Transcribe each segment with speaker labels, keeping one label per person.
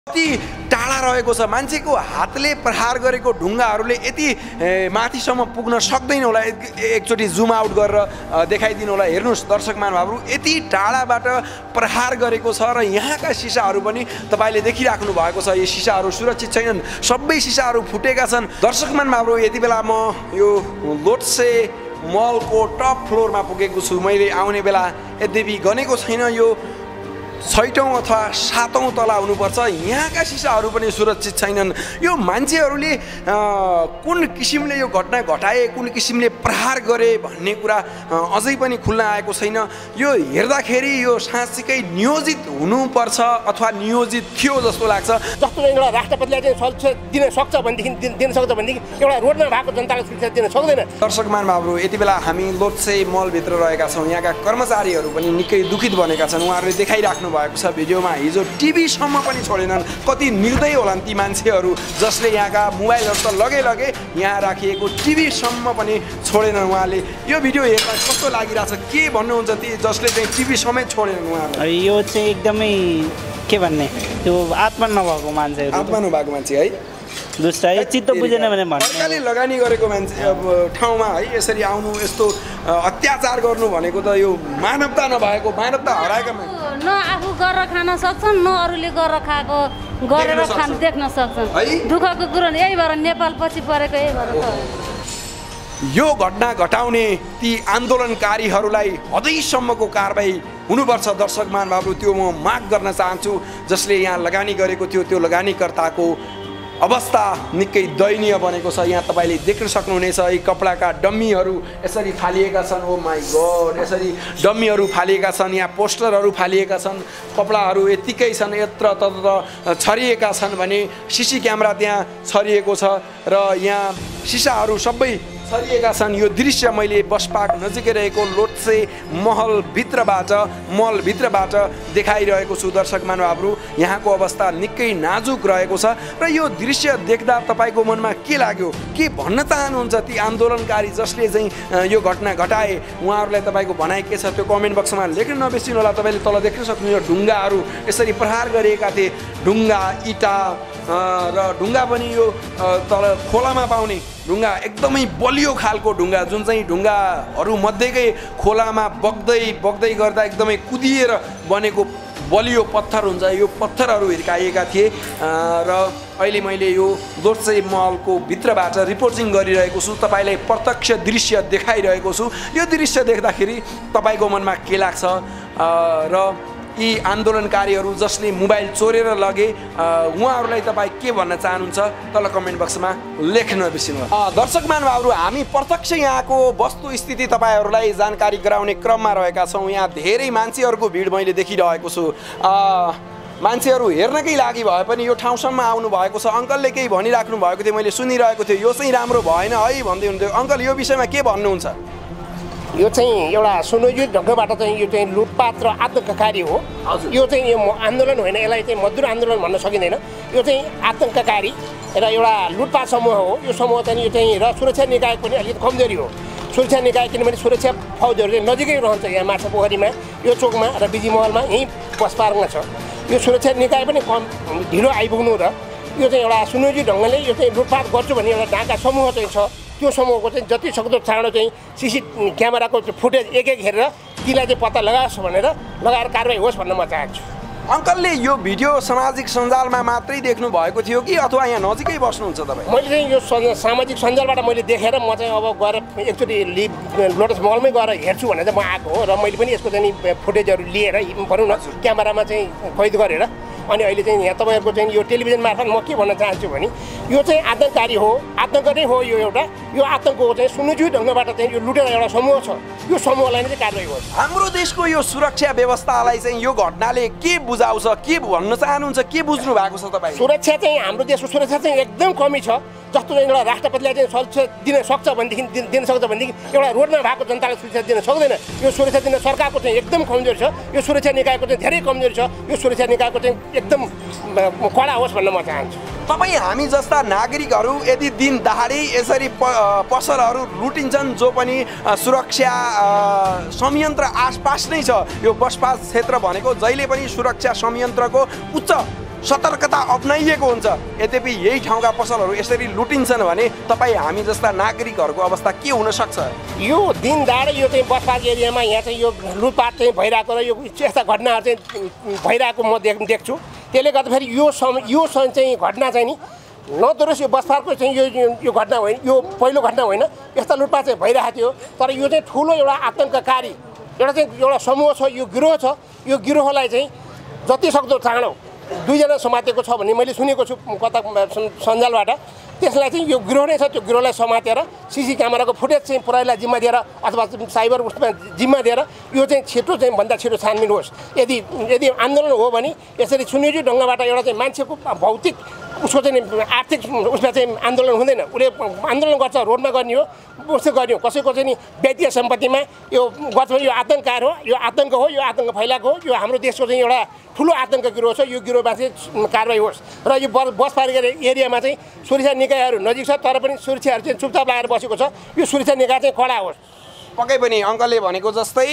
Speaker 1: कति टाढा रहेको छ मान्छेको हातले प्रहार गरेको ढुङ्गाहरूले यति माथिसम्म पुग्न सक्दैन होला एकचोटि जुम आउट गरेर देखाइदिनु होला हेर्नुस् दर्शक महानुभावहरु यति टाढाबाट प्रहार गरेको छ र यहाँका सिसाहरू पनि तपाईले देखिराख्नु भएको छ यो सिसाहरू सुरक्षित छैनन् सबै सिसाहरू फुटेका छन् दर्शक महानुभावहरु यति बेला म यो लोटसे मलको टप फ्लोरमा पुगेको छु मैले आउने बेला यद्यपि गनेको छैन यो 6औं अथवा 7औं तला हुनुपर्छ यहाँका सिसाहरू पनि सुरक्षित छैनन् यो मान्छेहरूले कुन किसिमले यो घटना घटाए कुन किसिमले प्रहार गरे भन्ने कुरा अझै पनि खुल्न आएको छैन यो हेर्दाखेरि यो साँच्चीकै नियोजित हुनुपर्छ अथवा नियोजित थियो जस्तो लाग्छ
Speaker 2: जस्तो एउटा राष्ट्रपतिले चाहिँ सुरक्षा दिन सक्छ भनेदेखि दिन सक्छ भनेदेखि एउटा रोडमा भएको जनतालाई सुरक्षा दिन सक्दैन
Speaker 1: दर्शक महानुभावहरु यति बेला हामी लोटसे मल भित्र रहेका छौं यहाँका कर्मचारीहरू पनि निकै दुखित बनेका छन् उहाँहरूले देखाइराख्नु भएको छ भिडियोमा हिजो टिभी सम्म पनि छोडेनन् कति निर्दयी होलान् ती मान्छेहरू जसले यहाँका मोबाइलहरु त लगे यहाँ राखिएको टिभी सम्म पनि छोडेनन् उहाँले यो भिडियो हेर्दा कस्तो लागिराछ के भन्नुहुन्छ ती जसले चाहिँ टिभी समेत छोडेनन् उहाँले
Speaker 3: यो चाहिँ एकदमै के भन्ने त्यो आत्मा नभएको मान्छेहरु
Speaker 1: आत्मा नभएको मान्छे है
Speaker 3: दुष्ट यो चित्त बुझेन भने भन्नु
Speaker 1: सरकारले लगानी गरेको मान्छे ठाउँमा है यसरी आउनु यस्तो अत्याचार गर्नु भनेको त यो मानवता नभएको मानवता हराएका
Speaker 4: न आफू गरेर खान सक्छन् न अरूले गरेर खाएको गरेर खान देख्न सक्छन् दुःखको कुरो यही भएर नेपाल पछि परेको यही भएर
Speaker 1: यो घटना घटाउने ती आन्दोलनकारीहरूलाई हदैसम्मको कारबाही हुनुपर्छ दर्शक महानुभावहरु त्यो म माग गर्न चाहन्छु जसले यहाँ लगानी गरेको थियो त्यो लगानीकर्ताको अवस्था निकै दयनीय बनेको छ यहाँ तपाईले देख्न सक्नुहुनेछ यी कपडाका डम्मीहरू यसरी फालिएका छन् ओ माइ गॉड यसरी डम्मीहरू फालिएका छन् यहाँ पोस्टरहरू फालिएका छन् कपडाहरू यतिकै छन् यत्र तत्र छरिएका छन् भने सीसी क्यामेरा त्यहाँ छरिएको छ र यहाँ सिसाहरू सबै छरिएका छन् यो दृश्य मैले बस पार्क नजिकै रहेको लोटसे मल भित्रबाट देखाइरहेको छु दर्शक महानुभावहरु यहाँको अवस्था निकै नाजुक रहेको छ र यो दृश्य देख्दा तपाईको मनमा के लाग्यो के भन्न चाहनुहुन्छ ती आन्दोलनकारी जसले चाहिँ यो घटना घटाए उहाँहरूलाई तपाईको भनाइ के छ त्यो कमेन्ट बक्समा लेख्न नबिर्सिनु होला तपाईले तल देख्न सक्नुहुन्छ ढुङ्गाहरू यसरी प्रहार गरिएका थिए ढुङ्गा इटा र ढुङ्गा पनि यो तल खोलामा पाउने ढुङ्गा एकदमै बलियो खालको ढुङ्गा जुन चाहिँ ढुङ्गाहरू मध्येकै खोलामा बग्दै गर्दा एकदमै कुदिएर बनेको बलियो पत्थर हुन्छ यो पत्थरहरू हिर्काइएका थिए र अहिले मैले यो लोटसे मलको भित्रबाट रिपोर्टिङ गरिरहेको छु तपाईलाई प्रत्यक्ष दृश्य देखाइरहेको छु यो दृश्य देख्दाखेरि तपाईको मनमा के लाग्छ र यी आन्दोलनकारीहरू जसले मोबाइल चोरेर लगे उहाँहरूलाई तपाईँ के भन्न चाहनुहुन्छ तल कमेन्ट बक्समा लेख्न नबिर्सिनु दर्शक महानुभावहरु हामी प्रत्यक्ष यहाँको वस्तुस्थिति तपाईहरूलाई जानकारी गराउने क्रममा रहेका छौँ यहाँ धेरै मान्छेहरूको भिड मैले देखिरहेको छु मान्छेहरू हेर्नकै लागि भए पनि यो ठाउँसम्म आउनु भएको छ अङ्कलले केही भनिराख्नु भएको थियो मैले सुनिरहेको थिएँ यो चाहिँ राम्रो भएन है भन्दै हुनुहुन्थ्यो अङ्कल यो विषयमा के भन्नुहुन्छ
Speaker 2: यो चाहिँ एउटा सुनियोजित ढङ्गबाट चाहिँ यो चाहिँ लुटपाट र आतंककारी हो यो चाहिँ यो आन्दोलन होइन यसलाई चाहिँ मजदुर आन्दोलन भन्न सकिँदैन यो चाहिँ आतंककारी र एउटा लुटपाट समूह हो यो समूह चाहिँ यो चाहिँ र सुरक्षा निकाय पनि अलिकति कमजोरी हो सुरक्षा निकाय किनभने सुरक्षा फौजहरू चाहिँ नजिकै रहन्छ यहाँ माछा पोखरीमा यो चोकमा र बिजी महलमा यहीँ बस पार्कमा छ यो सुरक्षा निकाय पनि कम ढिलो आइपुग्नु र यो चाहिँ एउटा सुनियोजित ढङ्गले यो चाहिँ लुटपाट गर्छु भन्ने एउटा ढाका समूह चाहिँ छ त्यो समूहको चाहिँ जति सक्दो चाँडो चाहिँ सीसी क्यामेराको फुटेज एक हेरेर तिलाई चाहिँ पत्ता लगाओस् भनेर लगाएर कारबाही होस् भन्न म चाहन्छु
Speaker 1: अङ्कलले यो भिडियो सामाजिक सञ्जालमा मात्रै देख्नु भएको थियो कि अथवा यहाँ नजिकै बस्नुहुन्छ तपाईँ
Speaker 2: मैले चाहिँ यो सामाजिक सञ्जालबाट मैले देखेर म चाहिँ अब गएर एकचोटि लोटस मलमै गएर हेर्छु भनेर चाहिँ म आएको हो र मैले पनि यसको चाहिँ फुटेजहरू लिएर भनौँ न क्यामेरामा चाहिँ कैद गरेर अनि अहिले चाहिँ यहाँ तपाईँहरूको चाहिँ यो टेलिभिजन मार्फत म के भन्न चाहन्छु भने यो चाहिँ आतंककारी हो आतंक नै हो यो एउटा यो आतंकको चाहिँ सुनियोजित ढङ्गबाट चाहिँ यो लुटेर एउटा समूह छ यो समूहलाई नै कारबाही होस्
Speaker 1: हाम्रो देशको यो सुरक्षा व्यवस्थालाई चाहिँ यो घटनाले के बुझाउँछ के भन्न चाहनुहुन्छ के बुझ्नु भएको छ तपाईँ
Speaker 2: सुरक्षा चाहिँ हाम्रो देशको सुरक्षा चाहिँ एकदम कमी छ जस्तो चाहिँ एउटा राष्ट्रपतिले चाहिँ सुरक्षा दिन सक्छ भनेदेखि दिन सक्छ भनेदेखि एउटा रोडमा भएको जनतालाई सुरक्षा दिन सक्दैन यो सुरक्षा दिन सरकारको चाहिँ एकदम कमजोर छ यो सुरक्षा निकायको चाहिँ धेरै कमजोर छ यो सुरक्षा निकायको चाहिँ एकदम कडा होस् भन्न म चाहन्छु
Speaker 1: तपाईँ हामी जस्ता नागरिकहरू यदि दिन दहाडै यसरी पसलहरू लुटिन्छन् जो पनि सुरक्षा संयन्त्र आसपास नै छ यो बसपास क्षेत्र भनेको जहिले पनि सुरक्षा संयन्त्रको उच्च सतर्कता अप्नाइएको हुन्छ। यद्यपि यही ठाउँका पसलहरू यसरी लुटिन्छन् भने तपाईँ हामी जस्ता नागरिकहरूको अवस्था के हुन सक्छ?
Speaker 2: यो दिन दाडै यो चाहिँ बस पार्क एरियामा यहाँ चाहिँ यो लुटपाट चाहिँ भइरहेको र यो यस्ता घटनाहरू चाहिँ भइरहेको म देख्छु। त्यसले गर्दाखेरि यो चाहिँ घटना चाहिँ नि नदोहोरियोस्। यो बस पार्कको चाहिँ यो घटना होइन, यो पहिलो घटना होइन। यस्ता लुटपाट चाहिँ भइरहेको थियो, तर यो चाहिँ ठुलो एउटा आतङ्ककारी एउटा समूह छ, यो गिरोह छ। यो गिरोहलाई चाहिँ जति सक्दो चाँडो 2 जना समातेको छ भन्ने मैले सुनेको छु कता सञ्जालबाट। त्यसलाई चाहिँ यो गिरोह नै छ, त्यो गिरोहलाई समातेर सिसी क्यामेराको फुटेज चाहिँ प्रहरीलाई जिम्मा दिएर अथवा साइबर उसमा जिम्मा दिएर यो चाहिँ छिटो चाहिँ भन्दा छिटो छानबिन होस्। यदि आन्दोलन हो भने यसरी सुनियोजित ढङ्गबाट एउटा चाहिँ मान्छेको भौतिक उसको चाहिँ आर्थिक उसमा चाहिँ आन्दोलन हुँदैन। उसले आन्दोलन गर्छ, रोडमा गर्ने हो, उसो गर्ने हो। कसैको चाहिँ नि व्यक्तिगत सम्पत्तिमा यो गर्छ भने यो आतङ्ककार हो, यो आतङ्क हो, यो आतङ्क फैलाएको हो। यो हाम्रो देशको चाहिँ एउटा ठुलो आतङ्क गिरोह छ। यो गिरोहमा चाहिँ कारबाही होस् र यो बस पार्क एरियामा चाहिँ सुरक्षा निकायहरू नजिक छ, तर पनि सुरक्षाहरू चाहिँ चुपचाप लगाएर बसेको छ। यो सुरक्षा निकाय चाहिँ कडा होस्।
Speaker 1: पक्कै पनि अङ्कलले भनेको जस्तै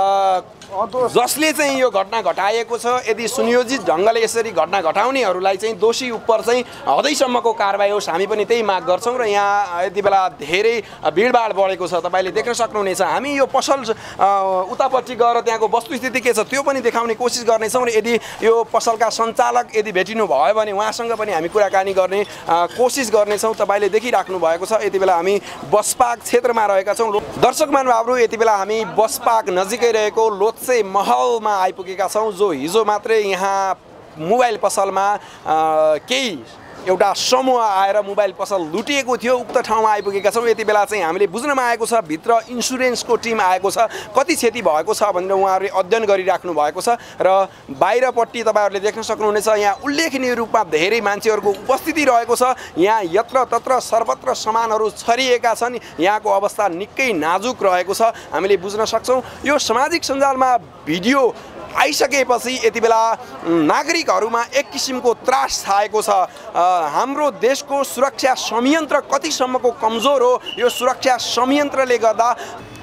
Speaker 1: जसले चाहिँ यो घटना घटाएको छ, यदि सुनियोजित ढङ्गले यसरी घटना घटाउनेहरूलाई चाहिँ दोषी उप चाहिँ हदैसम्मको कारबाही होस्। हामी पनि त्यही माग गर्छौँ र यहाँ यति बेला धेरै भिडभाड बढेको छ, तपाईँले देख्न सक्नुहुनेछ। हामी यो पसल उतापट्टि गएर त्यहाँको वस्तुस्थिति के छ त्यो पनि देखाउने कोसिस गर्नेछौँ र यदि यो पसलका सञ्चालक यदि भेटिनु भयो भने उहाँसँग पनि हामी कुराकानी गर्ने कोसिस गर्नेछौँ। तपाईँले देखिराख्नु भएको छ यति बेला हामी बस पार्क क्षेत्रमा रहेका छौँ। दर्शक महानुभावहरू, यति बेला हामी बस पार्क नजिकै रहेको लोत्से महलमा आइपुगेका छौँ, जो हिजो मात्रै यहाँ मोबाइल पसलमा केही एउटा समूह आएर मोबाइल पसल लुटिएको थियो। उक्त ठाउँमा आइपुगेका छौँ। यति बेला चाहिँ हामीले बुझ्नमा आएको छ भित्र इन्सुरेन्सको टिम आएको छ, कति क्षति भएको छ भनेर उहाँहरूले अध्ययन गरिराख्नु भएको छ। र बाहिरपट्टि तपाईँहरूले देख्न सक्नुहुनेछ यहाँ उल्लेखनीय रूपमा धेरै मान्छेहरूको उपस्थिति रहेको छ। यहाँ यत्र तत्र सर्वत्र सामानहरू छरिएका छन्। यहाँको अवस्था निकै नाजुक रहेको छ, हामीले बुझ्न सक्छौँ। यो सामाजिक सञ्जालमा भिडियो आइसकेपछि यति बेला नागरिकहरूमा एक किसिमको त्रास छाएको छ। हाम्रो देशको सुरक्षा संयन्त्र कतिसम्मको कमजोर हो, यो सुरक्षा संयन्त्रले गर्दा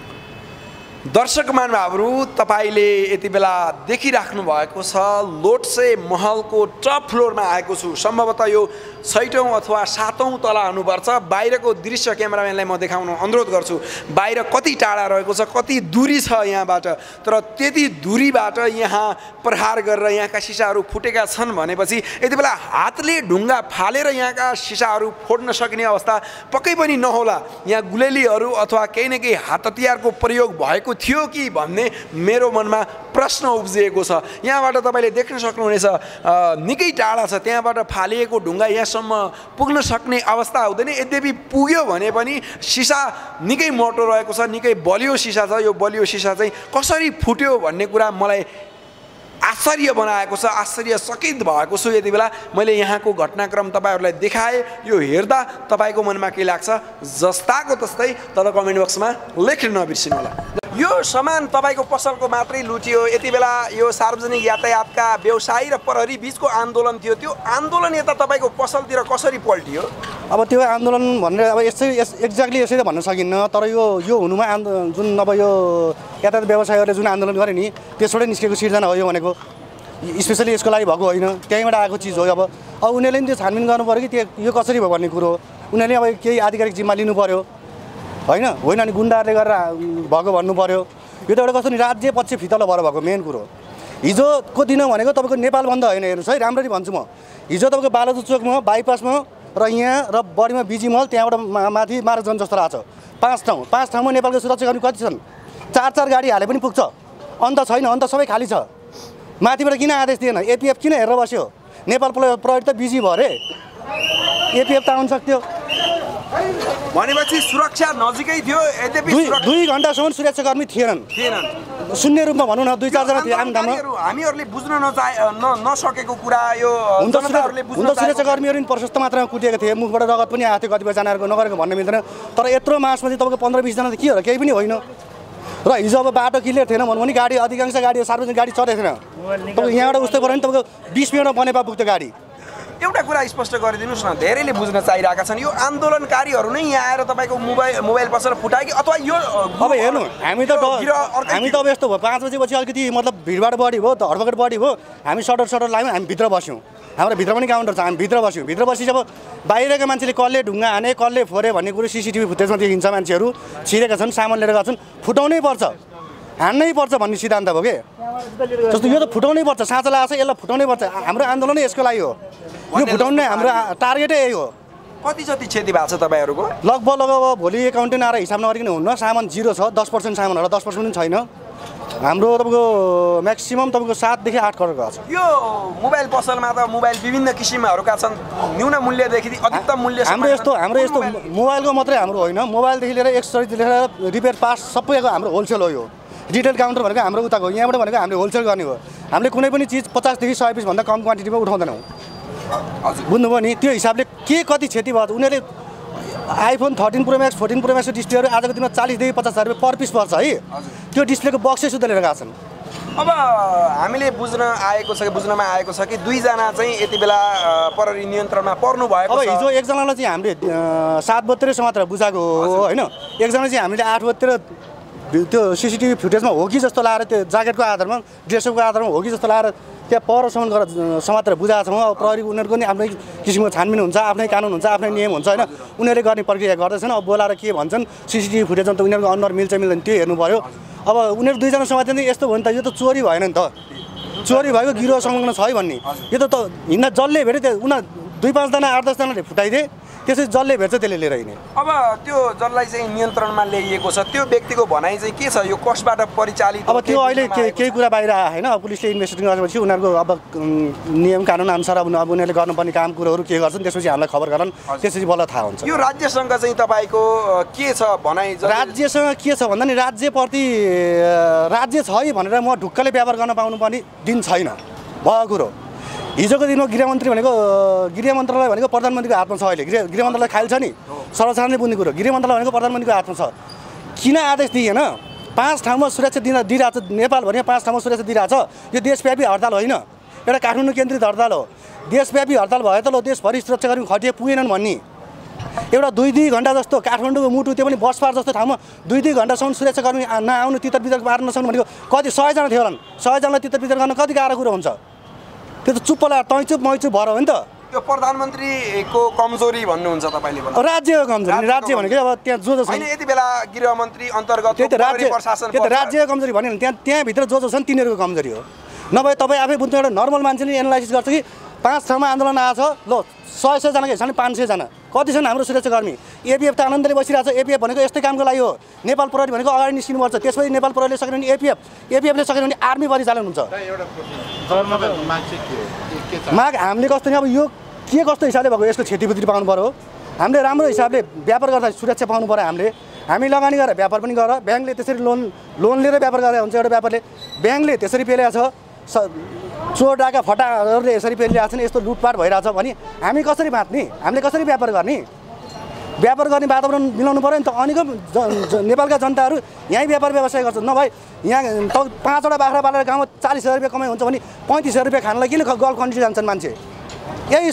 Speaker 1: दर्शक महानुभावहरू तपाईले यति बेला देखिराख्नु भएको छ लोटसे महलको टप फ्लोरमा आएको छु। सम्भवतः यो 6औं अथवा 7औं तला हुनुपर्छ। बाहिरको दृश्य क्यामेराम्यानलाई म देखाउन अनुरोध गर्छु। बाहिर कति टाढा रहेको छ, कति दूरी छ यहाँबाट, तर त्यति दूरीबाट यहाँ प्रहार गरेर यहाँका सिसाहरू फुटेका छन् भनेपछि यति बेला हातले ढुङ्गा फालेर यहाँका सिसाहरू फोड्न सक्ने अवस्था पक्कै पनि नहोला। यहाँ गुलेलीहरू अथवा केही न केही हात हतियारको प्रयोग भएको थियो कि भन्ने मेरो मनमा प्रश्न उब्जिएको छ। यहाँबाट तपाईले देख्न सक्नुहुनेछ निकै टाढा छ, त्यहाँबाट फालिएको ढुङ्गा यहाँसम्म पुग्न सक्ने अवस्था हुँदैन। यद्यपि पुग्यो भने पनि सिसा निकै मोटो रहेको छ, निकै बलियो सिसा छ। यो बलियो सिसा चाहिँ कसरी फुट्यो भन्ने कुरा मलाई आश्चर्य बनाएको छ, आश्चर्यचकित भएको छु। यति बेला मैले यहाँको घटनाक्रम तपाईहरुलाई देखाएँ। यो हेर्दा तपाईको मनमा के लाग्छ जस्ताको तस्तै तल कमेन्ट बक्समा लेख्न नबिर्सिनु होला। यो सामान तपाईको पसलको मात्रै लुटियो। यति बेला यो सार्वजनिक यातायातका व्यवसायी र प्रहरी बीचको आन्दोलन थियो। त्यो आन्दोलन यता तपाईको पसलतिर कसरी पल्टियो?
Speaker 5: अब त्यो आन्दोलन भनेर अब एक्ज्याक्टली यसरी भन्न सकिन्न, तर यो हुनुमा जुन अब यो यातायात व्यवसायीहरूले जुन आन्दोलन गरे नि त्यसबाटै निस्केको सिर्जना हो यो भनेको। स्पेसली यसको लागि भएको होइन, त्यहीँबाट आएको चिज हो। अब उनीहरूले पनि त्यो छानबिन गर्नु पऱ्यो कि यो कसरी भयो भन्ने कुरो उनीहरूले अब केही आधिकारिक जिम्मा लिनु पऱ्यो होइन अनि गुन्डाहरूले गरेर भएको भन्नु पऱ्यो। यो त एउटा कस्तो नि राज्य पक्ष फितलो भएर भएको मेन कुरो। हिजोको दिन भनेको तपाईँको नेपाल बन्द होइन, हेर्नुहोस् है राम्ररी भन्छु म। हिजो तपाईँको बालाजु चोकमा बाइपासमा र यहाँ र बढीमा बिजी मल त्यहाँबाट माथि मार्गजन जस्तो रहेछ 5 ठाउँमा नेपालको सुरक्षाकर्मी कति छन्? 4 गाडी हाले पनि पुग्छ। अन्त छैन, अन्त सबै खाली छ। माथिबाट किन आदेश दिएन? एपिएफ किन हेरेर बस्यो? नेपाल प्रहरी त बिजी भयो अरे, एपिएफ त आउन सक्थ्यो।
Speaker 1: भनेपछि सुरक्षा नजिकै थियो। यद्यपि
Speaker 5: 2 घण्टासम्म सुरक्षाकर्मी थिएनन्। शून्य रूपमा भनौँ न 2-4 जना थिए आम ठाउँमा।
Speaker 1: हामीहरूले बुझ्न नसकेको कुरा यो
Speaker 5: सुरक्षाकर्मीहरू पनि प्रशस्त मात्रामा कुटिएको थिए। मुखबाट रगत पनि आएको थियो कतिपय जनाहरूको, नगरेको भन्न मिल्दैन। तर यत्रो मासमा चाहिँ तपाईँको 15-20 जना त के हो र? केही पनि होइन। र हिजो अब बाटो क्लियर थिएन भन्नु भने गाडी अधिकांश गाडी सार्वजनिक गाडी चढेको थिएन। तपाईँको यहाँबाट उस्तै पऱ्यो भने तपाईँको 20 मिनटमा बनेपा पुग्थ्यो गाडी।
Speaker 1: एउटा कुरा स्पष्ट गरिदिनुहोस् न, धेरैले बुझ्न चाहिरहेका छन् यो आन्दोलनकारीहरू नै यहाँ आएर तपाईँको मोबाइल पसल फुटाए कि अथवा यो
Speaker 5: अब हेर्नु हामी त अब यस्तो भयो 5 बजेपछि अलिकति मतलब भिडभाड बढी भयो, धरपकड बढी भयो, हामी सटर लगायौँ, हामी भित्र बस्यौँ। हाम्रो भित्र पनि काउन्टर छ, हामी भित्र बस्यौँ। भित्र बसी जब बाहिरका मान्छेले कसले ढुङ्गा हाने कसले फोरे भन्ने कुरो सिसिटिभी फुटेजमा देखिन्छ। मान्छेहरू छिरेका छन्, सामान लिएर गएको छन्, फुटाउनै पर्छ, हान्नै पर्छ भन्ने सिद्धान्त हो के। जस्तो यो त फुटाउनै पर्छ, साँचो लागेको छ यसलाई फुटाउनै पर्छ। हाम्रो आन्दोलनै यसको लागि हो, यो फुटाउनै हाम्रो टार्गेटै यही हो।
Speaker 1: कति जति क्षति भएको छ तपाईँहरूको?
Speaker 5: लगभग अब भोलि एकाउन्टेन्ट आएर हिसाब नगरिकन हुन्न। सामान 0 छ, 10% सामान होला, 10% पनि छैन। हाम्रो तपाईँको म्याक्सिमम तपाईँको 7 देखि 8 करोड गएको छ।
Speaker 1: यो मोबाइल पसलमा त मोबाइल विभिन्न किसिमहरूका छन्, न्यून मूल्यदेखि अधिकतम मूल्य।
Speaker 5: हाम्रो यस्तो मोबाइलको मात्रै हाम्रो होइन, मोबाइलदेखि लिएर एक्सेसरिजदेखि लिएर रिपेयर पार्ट्स सबैको हाम्रो होलसेल हो। यो रिटेल काउन्टर भनेको हाम्रो उताको हो, यहाँबाट भनेको हामीले होलसेल गर्ने हो। हामीले कुनै पनि चिज 50 देखि 100 पिसभन्दा कम क्वान्टिटीमा उठाउँदैनौँ। बुझ्नुभयो नि? त्यो हिसाबले के कति क्षति भयो। उनीहरूले आइफोन 13 प्रो म्याक्स 14 प्रो म्याक्सको डिस्प्लेहरू आजको दिनमा 40 देखि 50 हजार रुपियाँ पर पिस पर्छ है। त्यो डिस्प्लेको बक्सै सुधा लिएर गएको छन्।
Speaker 1: अब हामीले बुझ्नमा आएको छ कि दुईजना चाहिँ यति बेला प्रहरी नियन्त्रणमा पर्नु भएको
Speaker 5: अब
Speaker 1: छ।
Speaker 5: हिजो एकजनालाई चाहिँ हामीले 7 बजेतिर मात्र बुझाएको हो होइन। एकजना चाहिँ हामीले 8 बजेतिर त्यो सिसिटिभी फुटेजमा हो कि जस्तो लागेर त्यो ज्याकेटको आधारमा ड्रेसअपको आधारमा हो कि जस्तो लागेर त्यहाँ परसम्म गरेर समातेर बुझाएको छौँ। अब प्रहरी उनीहरूको नि आफ्नै किसिमको छानबिन हुन्छ, आफ्नै कानुन हुन्छ, आफ्नै नियम हुन्छ होइन। उनीहरूले गर्ने प्रक्रिया गर्दैछन्। अब बोलाएर के भन्छन् सिसिटिभी फुटेजमा त उनीहरूको अनुहार मिल्छ मिल्दैन त्यो हेर्नु पऱ्यो। अब उनीहरू दुईजना समातेर यस्तो भयो नि त, यो त चोरी भएन नि त, चोरी भएको गिरोह संलग्न छ है भन्ने। यो त हिँड्दा जसले भेट्यो त्यो उनीहरू 2-5 जना 8-10 जनाले फुटाइदिए, त्यसपछि जसले भेट्छ त्यसले लिएर हिँड्ने।
Speaker 1: अब त्यो जसलाई चाहिँ नियन्त्रणमा ल्याइएको छ त्यो व्यक्तिको भनाइ चाहिँ के छ? यो कसबाट परिचालित?
Speaker 5: अब त्यो अहिले केही कुरा बाहिर आयो होइन। पुलिसले इन्भेस्टिगेसन गरेपछि उनीहरूको अब नियम कानुन अनुसार अब उनीहरूले गर्नुपर्ने काम कुरोहरू के गर्छन् त्यसपछि हामीलाई खबर गरौँ, त्यसपछि बल्ल थाहा हुन्छ।
Speaker 1: यो राज्यसँग चाहिँ तपाईँको के छ भनाइ?
Speaker 5: राज्यसँग के छ भन्दा नि राज्यप्रति राज्य छ है भनेर म ढुक्कले व्यापार गर्न पाउनुपर्ने दिन छैन भएको कुरो। हिजोको दिनमा गृह मन्त्रालय भनेको प्रधानमन्त्रीको हातमा छ। अहिले गृह मन्त्रालय खाइल छ नि, सर्वसाधारणले बुझ्ने कुरो। गृह मन्त्रालय भनेको प्रधानमन्त्रीको हातमा छ। किन आदेश दिएन? 5 ठाउँमा सुरक्षा दिइरहेको छ नेपाल भने 5 ठाउँमा सुरक्षा दिइरहेको छ। यो देशव्यापी हडताल होइन, एउटा काठमाडौँ केन्द्रित हडताल हो। देशव्यापी हडताल भए त देशभरि सुरक्षाकर्मी खटिए पुगेनन् भन्ने। एउटा 2-2 घन्टा जस्तो काठमाडौँको मुटु त्यो पनि बस पार जस्तो ठाउँमा 2-2 घन्टासम्म सुरक्षाकर्मी नआउनु तितर बितर पार्न नसक्नु भनेको कति 100 जना थियो होला। 100 जनालाई तितर बितर गर्न कति गाह्रो कुरो हुन्छ। त्यो त चुप्प ला तैचुप मैचुप भएर हो नि त।
Speaker 1: त्यो प्रधानमन्त्रीको कमजोरी भन्नुहुन्छ तपाईँले?
Speaker 5: राज्यको कमजोरी। राज्य भनेको अब त्यहाँ जो छ
Speaker 1: यति बेला गृहमन्त्री अन्तर्गत
Speaker 5: राज्यको कमजोरी भन्यो भने त्यहाँभित्र जो छन् तिनीहरूको कमजोरी हो। नभए तपाईँ आफै बुझ्नु, एउटा नर्मल मान्छेले एनालाइसिस गर्छ कि 5 ठाउँमा आन्दोलन आएको छ, ल 100 जनाको हिसाबले 500 जना कति छन् हाम्रो सुरक्षाकर्मी। एपिएफ त आनन्दले बसिरहेको छ। एपिएफ भनेको यस्तै कामको लागि हो। नेपाल प्रहरी भनेको अगाडि निस्किनुपर्छ, त्यसपछि नेपाल प्रहरीले सकेन भने एपिएफले सकेन भने आर्मी परिचालन हुन्छ। माग हामीले कस्तो नि अब यो के कस्तो हिसाबले भएको यसको क्षतिपूर्ति पाउनु पर्यो। हामीले राम्रो हिसाबले व्यापार गर्दा सुरक्षा पाउनु पर्यो। हामी लगानी गरेर व्यापार पनि गर। ब्याङ्कले त्यसरी लोन लिएर व्यापार गरेर हुन्छ। एउटा व्यापारले ब्याङ्कले त्यसरी पेलेको छ, चोर डाका फटाहरूले यसरी पेलिरहेको छन्, यस्तो लुटपाट भइरहेछ भने हामी कसरी बाँच्ने? हामीले कसरी व्यापार गर्ने? व्यापार गर्ने वातावरण मिलाउनु पऱ्यो नि त। अनेकौँ नेपालका जनताहरू यहीँ व्यापार व्यवसाय गर्छन्। नभए यहाँ 5वटा बाख्रा पालेर गाउँमा 40,000 रुपियाँ कमाइ हुन्छ भने 35,000 रुपियाँ खानलाई किन गल्फ कन्ट्री जान्छन् मान्छे? यही